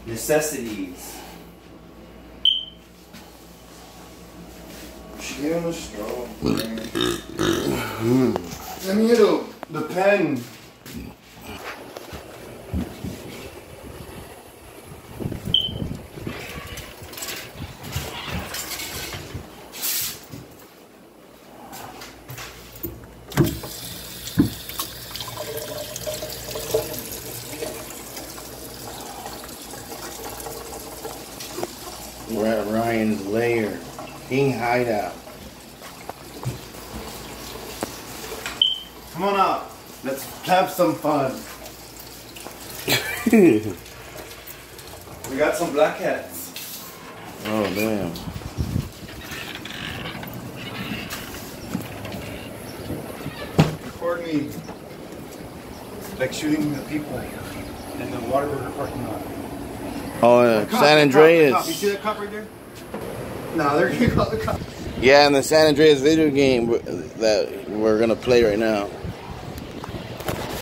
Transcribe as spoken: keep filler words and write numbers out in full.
necessities. She gave him a straw. Let me hit the, the pen. We're at Ryan's lair. King hideout. Come on out. Let's have some fun. We got some black cats. Oh, damn. Record me. Like shooting the people in the Waterburger parking lot. Oh, uh, Cop, San the cop, the Andreas. cop. You see that cop right there? No, they're gonna call the cop. Yeah, in the San Andreas video game that we're gonna play right now.